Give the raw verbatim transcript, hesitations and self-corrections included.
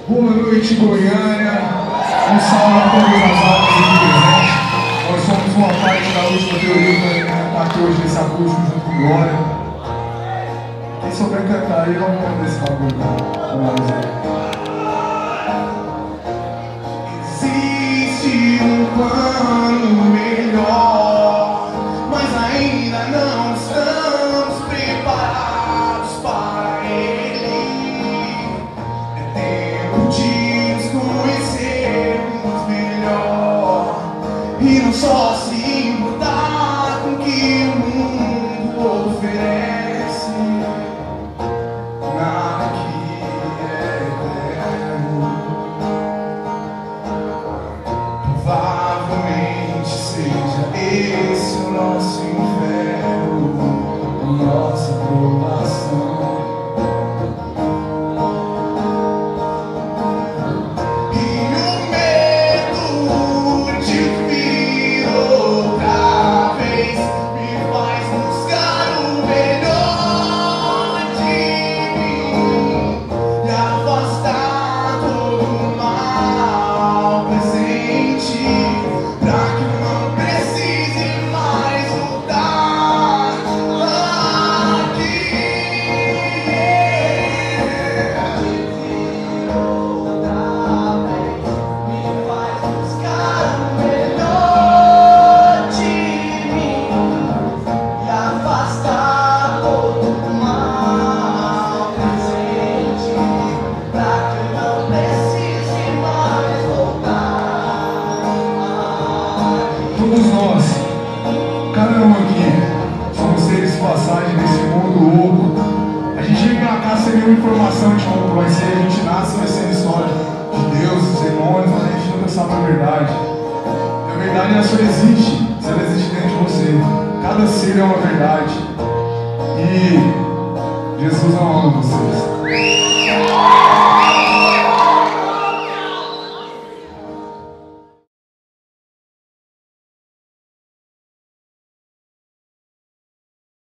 Boa noite, Goiânia. Um salve a todas as almas aqui presentes. Nós somos uma parte da última teoria para cantar aqui hoje nesse acústico junto com Glória. Quem souber cantar aí, vamos ver esse bagulho. Vamos lá. Existe um plano melhor, mas ainda não estamos preparados para ele. É tempo de nos conhecermos melhor e não só se importar com o que o mundo oferece. Nada que é eterno. Provavelmente seja esse o nosso inferno, a nossa provação. E o medo de vir outra vez me faz buscar o melhor de mim e afastar todo o mal presente, pra que eu não precise mais voltar aqui. Outra vez me faz buscar o melhor de mim e afastar todo o mal presente, pra que eu não precise mais voltar. Todos nós, cada um aqui, somos seres de passagem nesse mundo louco. A gente vem pra cá sem nenhuma informação de como vai ser. A gente nasce vai ser a história de Deus, dos demônios, mas a gente nunca sabe a verdade. E a verdade ela só existe se ela existe dentro de você. Cada ser é uma verdade. E Jesus ama vocês.